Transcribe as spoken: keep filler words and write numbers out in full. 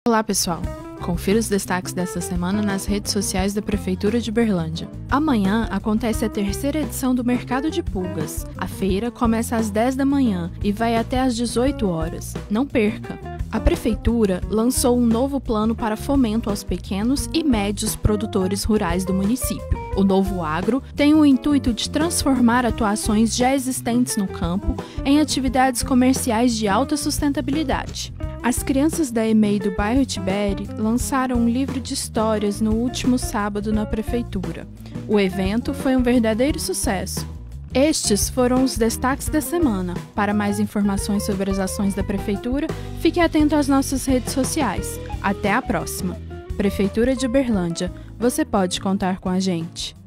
Olá, pessoal! Confira os destaques desta semana nas redes sociais da Prefeitura de Uberlândia. Amanhã acontece a terceira edição do Mercado de Pulgas. A feira começa às dez da manhã e vai até às dezoito horas. Não perca! A Prefeitura lançou um novo plano para fomento aos pequenos e médios produtores rurais do município. O Novo Agro tem o intuito de transformar atuações já existentes no campo em atividades comerciais de alta sustentabilidade. As crianças da E M E I do bairro Tibere lançaram um livro de histórias no último sábado na Prefeitura. O evento foi um verdadeiro sucesso. Estes foram os destaques da semana. Para mais informações sobre as ações da Prefeitura, fique atento às nossas redes sociais. Até a próxima! Prefeitura de Uberlândia, você pode contar com a gente.